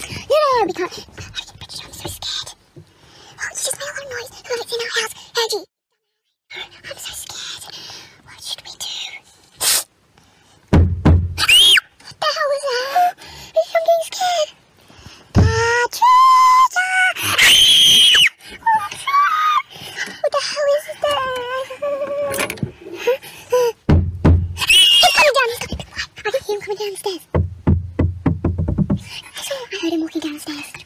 No, we can't. Bridget, I'm so scared. Oh, you just made a lot of noise. Look, it's in our house. Angie. I'm so scared. What should we do? What the hell was that? I'm getting scared. Patricia! What the hell is that? He's coming down. I can hear him coming down the stairs. I heard him walking down the stairs.